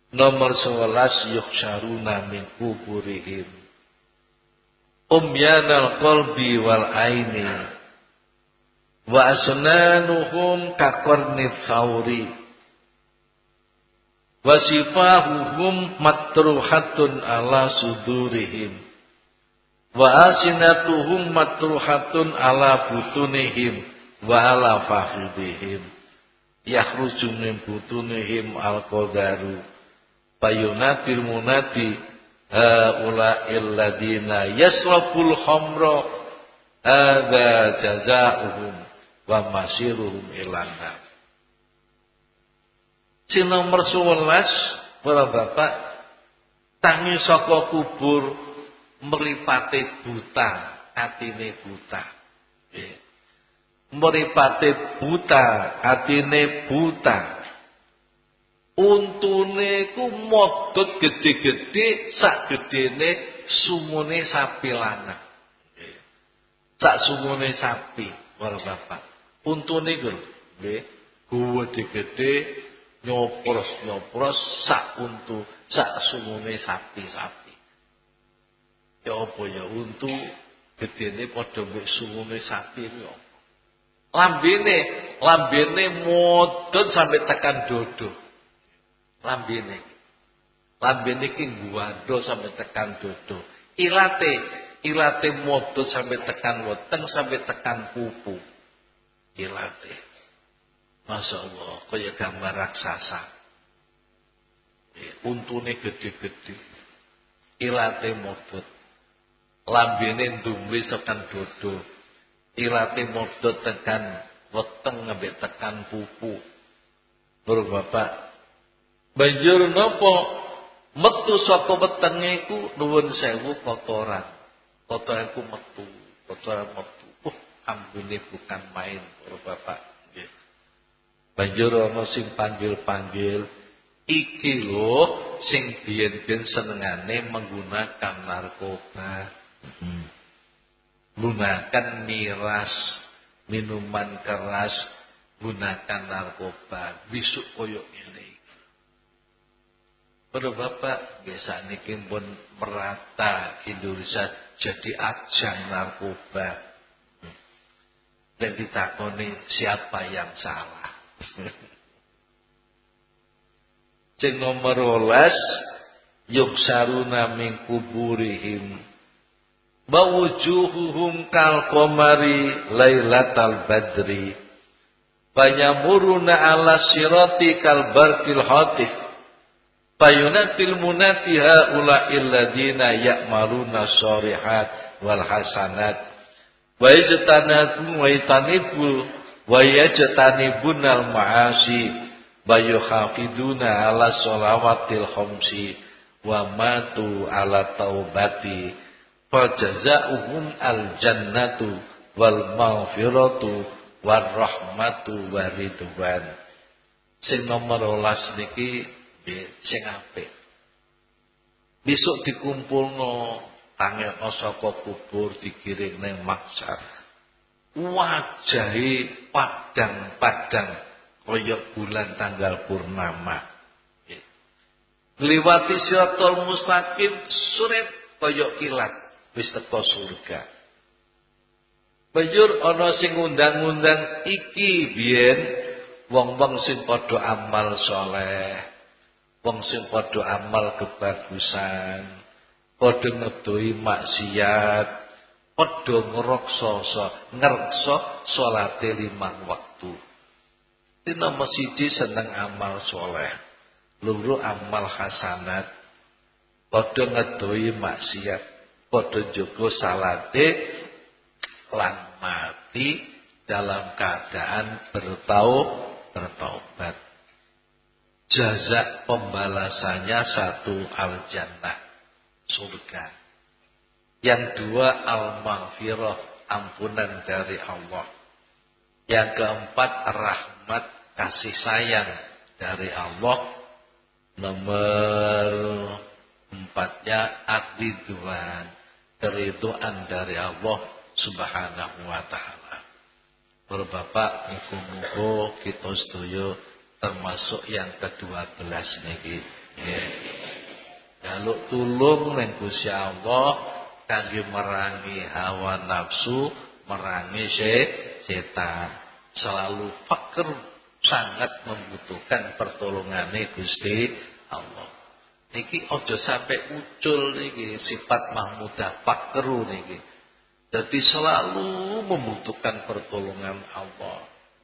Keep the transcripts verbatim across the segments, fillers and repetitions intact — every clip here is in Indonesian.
Nomor sebelas yukhsyaruna min kuburihim umyanal qalbi wal aini wa asnanuhum kaqarnit sauri wa sifahuhum matruhatun ala sudurihim wa asinatuhum matruhatun ala butunihim wa ala fakhidihim yakhruju min butunihim al-qadaru fayunatil munati haula illadina yasraful khamra hadza jazaohum wa masiruhum ilanna. Sing nomor sebelas para bapak tangi saka kubur mripate buta atine buta nggih mripate buta atine buta untune ku modot gede-gede sak gedene sumune sapi lanang. Sak sumune sapi, para bapak. Untune ku nggih, gede-gede nyopros-nyopros sak untu, sak sumune sapi-sapi. Ya apa ya untu gedene padha mek sumune sapi yo. Lambene, lambene modot sampai tekan dodo. Lambene lambene ki guwado sampai tekan dodo ilate ilate modot sampai tekan weteng sampai tekan pupu ilate Masya Allah kaya gambar raksasa untune gede-gede ilate modot lambene ndumri tekan dodo ilate modot tekan weteng sampai tekan pupu. Lho Bapak banjur napa metu saka wetenge iku nuwun sewu kotoran. Kotoran iku metu, kotoran metu. Uh, ambune bukan main, para bapak nggih. Banjur ana sing panggil-panggil, iki lho sing biyen-biyen senengane menggunakan narkoba. Hmm. Gunakan miras, minuman keras, gunakan narkoba, bisuk koyo ngene. Para bapak, biasa niki pun merata Indonesia jadi ajang narkoba. Dan ditakoni siapa yang salah. Sing nomor rolas yuksaruna min kuburihim bawujuhuhum kal qamari lailatal badri fayamuruna ala sirati kal barqil hatif fayunatil munati haula illadina ya'maluna shorihat wal hasanat wa yajtanibu wa yatanibu wa yajtanibunal ma'asi wa yuhaqiduna ala shalawatil khamsi wa matu ala taubati fajazauhum al jannatu wal maghfiratu war rahmatu waridwan. Sing nomor rolas niki sing apik. Besok dikumpulno tangekno saka kubur digiring ning mahsyar. Wajahe padang-padang kaya bulan tanggal purnama. Ngliwati siratal mustaqim suret kaya kilat wis teko surga. Banjur ana sing ngundang-undang iki biyen wong-wong sing padha amal saleh. Wong sing padha amal kebagusan, padha ngedoi maksiat, padha ngreksa ngreksa salate limang wektu. Dina masjid seneng amal saleh, loro amal hasanat, padha ngedoi maksiat, padha njaga salate lan mati dalam keadaan bertau bertaubat. Jaza pembalasannya satu al-jannah, surga. Yang dua al-maghfirah, ampunan dari Allah. Yang keempat rahmat, kasih sayang dari Allah. Nomor empatnya ad-ridwan, keridhaan dari Allah Subhanahu wa ta'ala. Bapak, muga-muga kita sedaya termasuk yang kedua belas niki Nggih. Jaluk tulung ning Gusti Allah kangge merangi hawa nafsu, merangi setan. Selalu fakir sangat membutuhkan pertolongane Gusti Allah. Niki ojo sampai ucul niki sifat mahmudah fakru niki. Jadi selalu membutuhkan pertolongan Allah.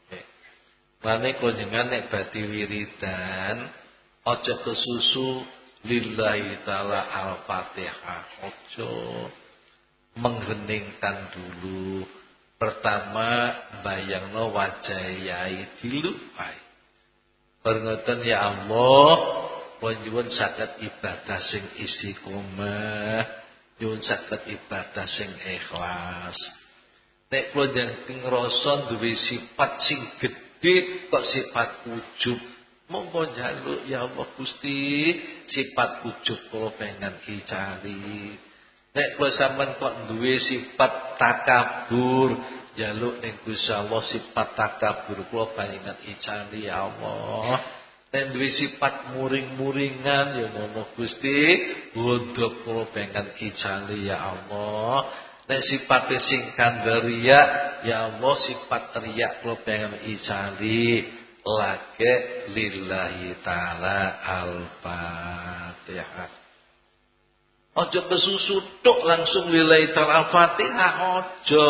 Mane konjengan nek badhe wiridan ojo kesusu lillahi ta'ala al-Fatihah. Ojo mengheningkan dulu. Pertama bayangno wajah yai dilupai. Perngoten ya Allah, panjenengan saged ibadah sing istiqomah, nyuwun saged ibadah sing ikhlas. Nek kula njenengan ngrasa duwe sifat sing gedhe kok sifat ujub, monggo njaluk ya Allah Gusti, sifat ujub kula pengen icari. Nek kula sampean kok duwe sifat takabur, njaluk ning Gusti Allah sifat takabur kula panjenengan icari ya Allah. Nek duwe sifat muring-muringan ya ngono Gusti, bondo kula pengen icari ya Allah. Nek sifat sing kandaria ya Allah sifat riya kula pengen icari. Lage lillahi ta'ala al-Fatihah. Ojo kesusu tok langsung lillahi ta'ala al-Fatihah, ojo.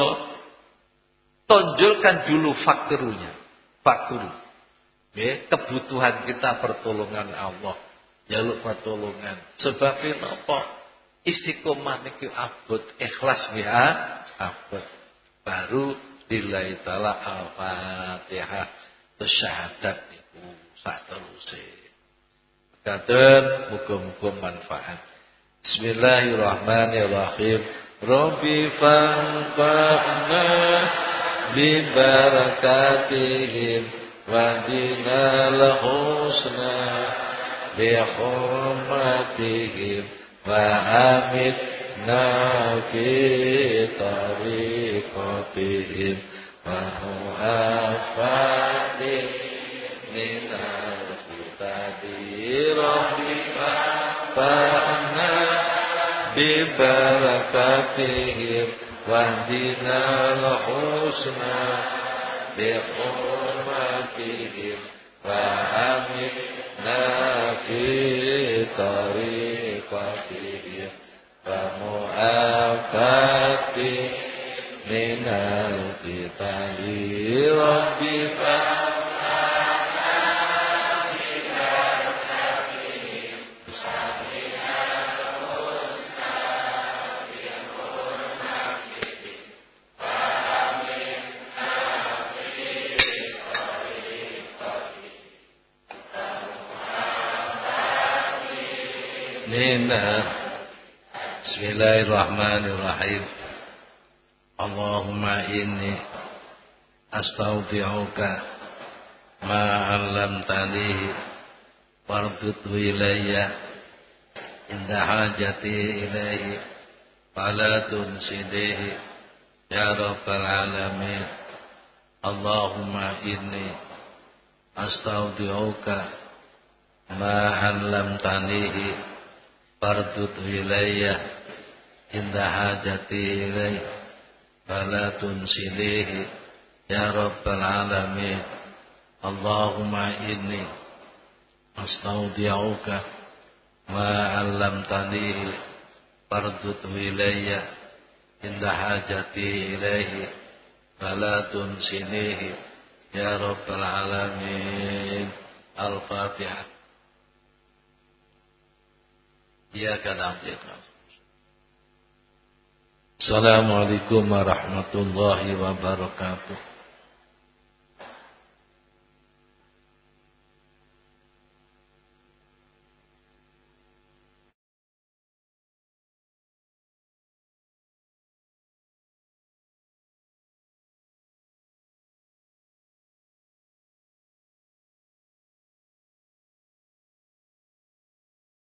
Tonjolkan dulu faktornya. Faktor. Ya, kebutuhan kita pertolongan Allah. Jaluk pertolongan. Sebabnya apa? Istiqomah niki abot, ikhlas ya abot. Baru lillahi ta'ala al-Fatihah. Syahadat niku sak teruse. Kadang muga-muga manfaat. Bismillahirrahmanirrahim. Rabbi fanfa'na bi barakatihim wa dinal husna bi hurmatihim wa amitna fi tariqatihim wa mu'afati minal hutadi rabbika fa'na bi barakatihim wahdinal husna bi hurmatihim wa amitna fi tariqatihim wa mu'afati minal fitani rabbika Bismillahirrahmanirrahim. Allahumma inni astaudi'uka ma 'allamtanihi fardudhu ilayya inda hajati ilaihi fala tunsidihi ya rabbal alamin. Allahumma inni astaudi'uka ma 'allamtanihi fardudhu ilayya inda hajati ilaihi fala tunsidihi ya rabbal alamin. Allahumma inni astaudi'uka ma 'allamtanihi fardudhu ilayya inda hajati ilaihi fala tunsidihi ya rabbal alamin. Al-Fatihah. Iyyaka na'budu wa iyyaka nasta'in. Assalamualaikum warahmatullahi wabarakatuh.